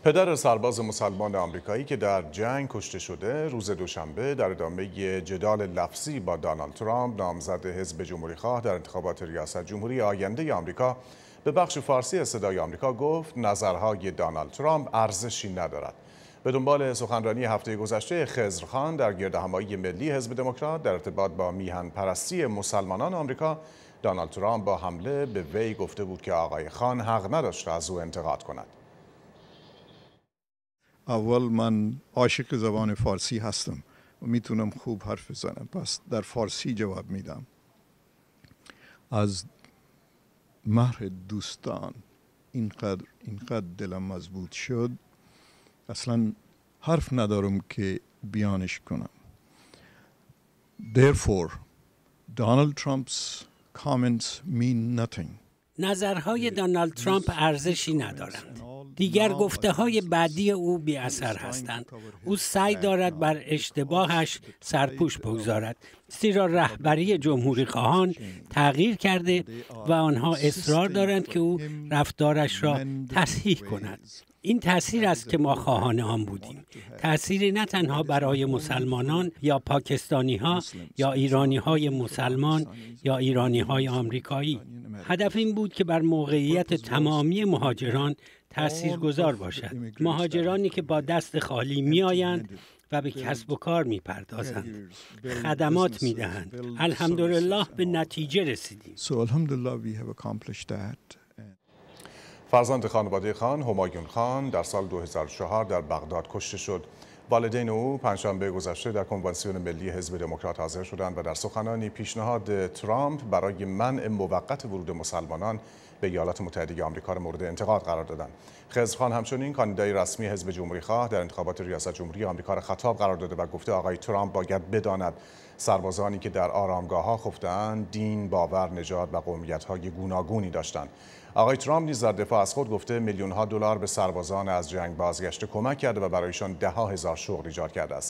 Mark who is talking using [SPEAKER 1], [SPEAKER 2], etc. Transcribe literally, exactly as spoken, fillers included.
[SPEAKER 1] پدر سرباز مسلمان آمریکایی که در جنگ کشته شده روز دوشنبه در ادامه جدال لفظی با دونالد ترامپ نامزد حزب جمهوری‌خواه در انتخابات ریاست جمهوری آینده آمریکا به بخش فارسی صدای آمریکا گفت نظرهای دونالد ترامپ ارزشی ندارد. به دنبال سخنرانی هفته گذشته خضرخان در گردهمایی ملی حزب دموکرات در ارتباط با میهن پرستی مسلمانان آمریکا، دونالد ترامپ با حمله به وی گفته بود که آقای خان حق نداشت از او انتقاد کند.
[SPEAKER 2] اول من عاشق زبان فارسی هستم و میتونم خوب حرف بزنم، پس در فارسی جواب میدم. از مهر دوستان اینقدر اینقدر دلم مضبوط شد اصلا حرف ندارم که بیانش کنم. Therefore, Donald Trump's comments mean nothing.
[SPEAKER 3] نظرهای دونالد ترامپ ارزشی ندارند. دیگر گفته های بعدی او بی اثر هستند. او سعی دارد بر اشتباهش سرپوش بگذارد، زیرا رهبری جمهوری خواهان تغییر کرده و آنها اصرار دارند که او رفتارش را تصحیح کند. این تأثیر است که ما خواهان آن بودیم. تأثیری نه تنها برای مسلمانان یا پاکستانی ها یا ایرانی های مسلمان یا ایرانی های آمریکایی. هدف این بود که بر موقعیت تمامی مهاجران تأثیرگذار باشد. مهاجرانی که با دست خالی می آیند و به کسب و کار می پردازند، خدمات می دهند. الحمدلله به نتیجه رسیدیم.
[SPEAKER 2] So alhamdulillah we have accomplished that.
[SPEAKER 1] فرزند خانواده خان، همایون خان، در سال دو هزار و چهار در بغداد کشته شد. والدین او پنجشنبه گذشته در کنوانسیون ملی حزب دموکرات حاضر شدند و در سخنانی پیشنهاد ترامپ برای منع موقت ورود مسلمانان به ایالات متحده آمریکا را مورد انتقاد قرار دادند. خضرخان همچنین کاندیدای رسمی حزب جمهوری‌خواه در انتخابات ریاست جمهوری آمریکا را خطاب قرار داده و گفته آقای ترامپ باید بداند سربازانی که در آرامگاه‌ها خفته‌اند دین، باور، نژاد و قومیت‌های گوناگونی داشتند. آقای ترامپ نیز در دفاع از خود گفته میلیون‌ها دلار به سربازان از جنگ بازگشته کمک کرده و برایشان ده ها هزار شغل ایجاد کرده است.